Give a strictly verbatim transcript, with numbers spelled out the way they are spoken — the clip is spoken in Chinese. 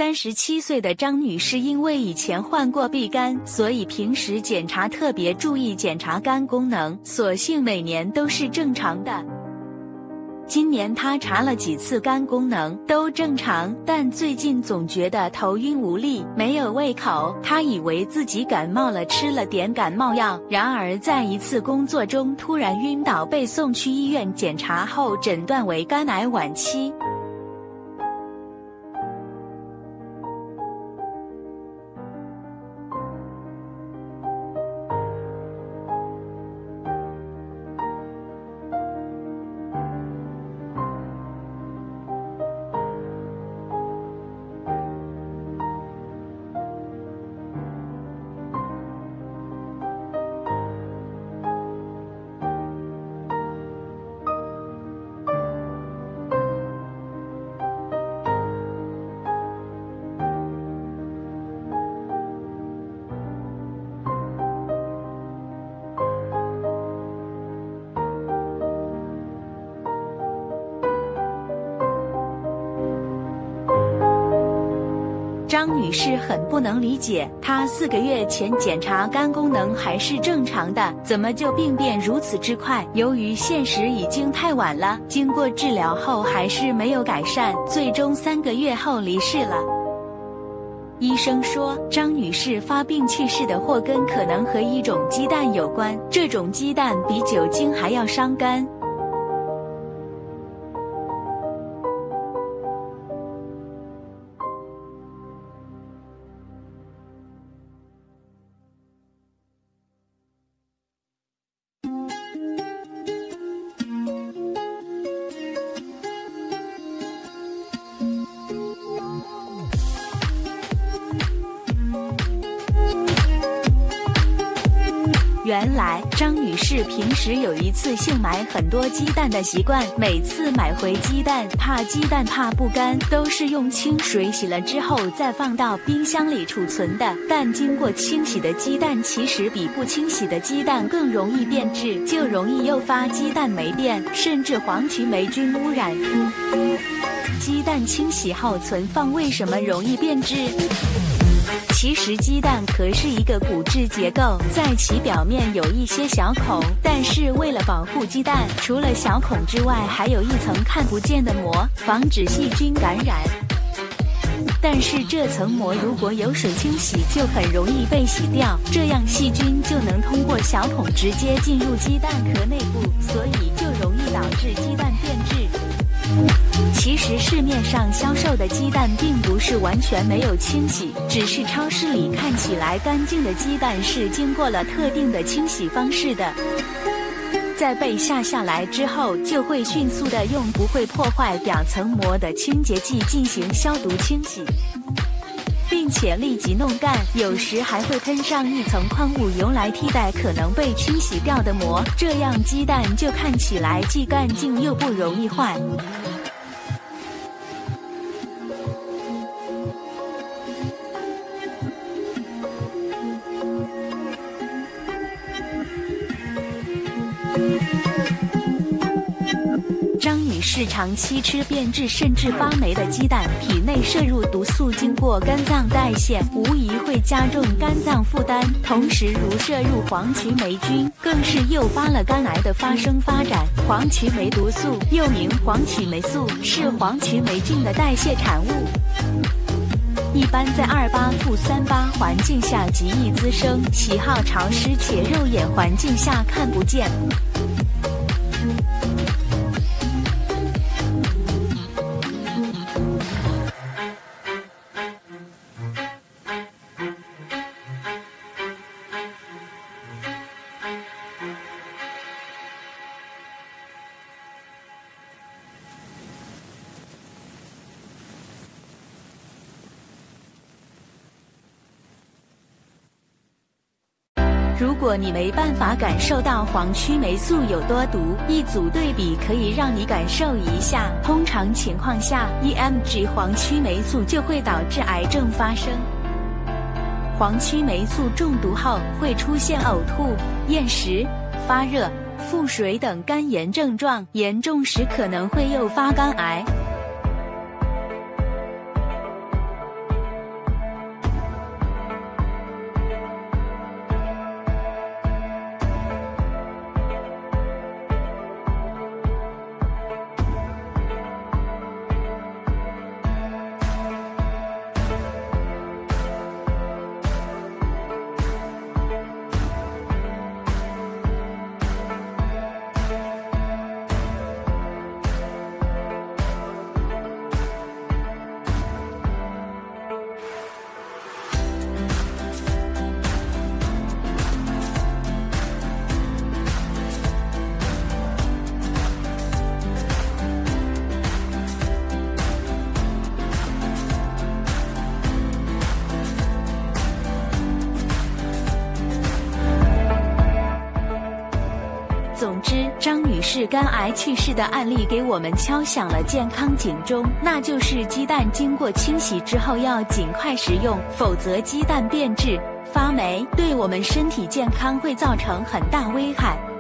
三十七岁的张女士因为以前患过壁肝，所以平时检查特别注意检查肝功能，所幸每年都是正常的。今年她查了几次肝功能都正常，但最近总觉得头晕无力，没有胃口。她以为自己感冒了，吃了点感冒药，然而在一次工作中突然晕倒，被送去医院检查后诊断为肝癌晚期。张女士很不能理解，她四个月前检查肝功能还是正常的，怎么就病变如此之快？由于现实已经太晚了，经过治疗后还是没有改善，最终三个月后离世了。医生说，张女士发病去世的祸根可能和一种鸡蛋有关，这种鸡蛋比酒精还要伤肝。原来张女士平时有一次性买很多鸡蛋的习惯，每次买回鸡蛋，怕鸡蛋怕不干，都是用清水洗了之后再放到冰箱里储存的。但经过清洗的鸡蛋其实比不清洗的鸡蛋更容易变质，就容易诱发鸡蛋霉变，甚至黄曲霉菌污染。鸡蛋清洗后存放为什么容易变质？其实鸡蛋壳是一个骨质结构，在其表面有一些小孔，但是为了保护鸡蛋，除了小孔之外，还有一层看不见的膜，防止细菌感染。但是这层膜如果有水清洗，就很容易被洗掉，这样细菌就能通过小孔直接进入鸡蛋壳内部，所以就容易导致鸡蛋变质。其实市面上销售的鸡蛋并不是完全没有清洗，只是超市里看起来干净的鸡蛋是经过了特定的清洗方式的。在被下下来之后，就会迅速的用不会破坏表层膜的清洁剂进行消毒清洗，并且立即弄干，有时还会喷上一层矿物油来替代可能被清洗掉的膜，这样鸡蛋就看起来既干净又不容易坏。张女士长期吃变质甚至发霉的鸡蛋，体内摄入毒素经过肝脏代谢，无疑会加重肝脏负担，同时如摄入黄曲霉菌，更是诱发了肝癌的发生发展。黄曲霉毒素又名黄曲霉素，是黄曲霉菌的代谢产物，一般在二八负三八环境下极易滋生，喜好潮湿且肉眼环境下看不见。如果你没办法感受到黄曲霉素有多毒，一组对比可以让你感受一下。通常情况下，一 毫克黄曲霉素就会导致癌症发生。黄曲霉素中毒后会出现呕吐、厌食、发热、腹水等肝炎症状，严重时可能会诱发肝癌。 女士肝癌去世的案例给我们敲响了健康警钟，那就是鸡蛋经过清洗之后要尽快食用，否则鸡蛋变质、发霉，对我们身体健康会造成很大危害。